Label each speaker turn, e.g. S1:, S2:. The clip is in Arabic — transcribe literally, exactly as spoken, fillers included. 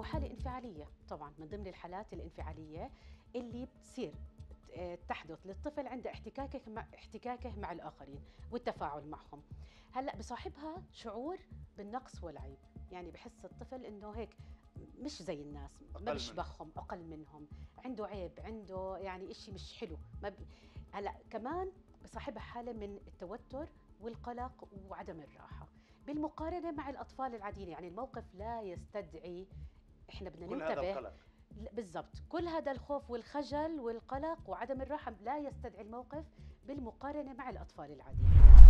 S1: حالة انفعالية طبعا من ضمن الحالات الانفعالية اللي بتصير آه، تحدث للطفل عند احتكاكه مع احتكاكه مع الآخرين والتفاعل معهم. هلا بصاحبها شعور بالنقص والعيب، يعني بحس الطفل انه هيك مش زي الناس، ما
S2: اقل منه.
S1: بيشبههم، اقل منهم، عنده عيب، عنده يعني اشي مش حلو. ما ب... هلا كمان بصاحبها حالة من التوتر والقلق وعدم الراحة بالمقارنة مع الأطفال العاديين. يعني الموقف لا يستدعي، احنا بدنا
S2: كل هذا
S1: ننتبه.
S2: القلق.
S1: لا، بالضبط، كل هذا الخوف والخجل والقلق وعدم الراحة لا يستدعي الموقف بالمقارنة مع الأطفال العاديين.